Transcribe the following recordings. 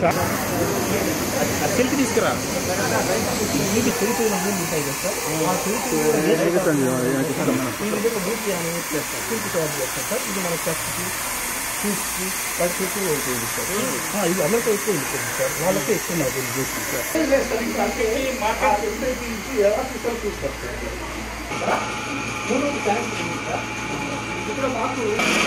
silk తీసుకురా ఇది చెడిపోయిన భూమి ఉంటాయి కదా సార్ ఆ సిల్క్ బూట్ అని సిల్క్ తయారు చేస్తాం సార్ ఇది మన చెస్ట్కి షూస్కి వాళ్ళకి ఎక్కువ ఉంటుంది సార్ ఇది అందరికీ ఎక్కువ ఉంటుంది సార్ వాళ్ళకే ఎక్కువ నాకు చేస్తుంది సార్ మూడు ట్యాంక్ ఉంది సార్ ఇక్కడ మాకు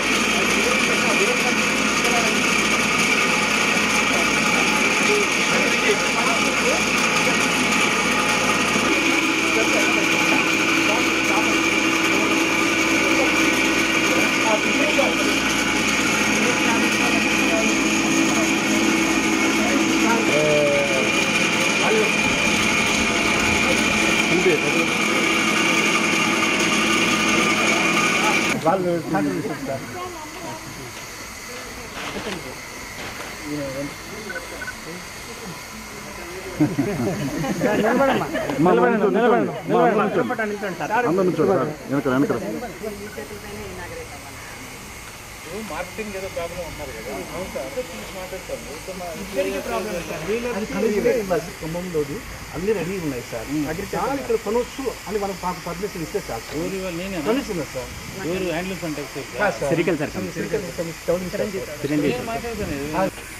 వాళ్ళు సార్ మార్కెటింగ్ ఏదో ప్రాబ్లం ఉన్నారు కదా అవును సార్ మాట్లాడతాను ఖమ్మంలోది అన్ని రెడీ ఉన్నాయి సార్ చాలా ఇక్కడ కొనవచ్చు అని మనం మాకు పర్మిషన్ ఇస్తే సార్ పర్మిషన్ సార్ హ్యాండ్లూమ్స్ అంటే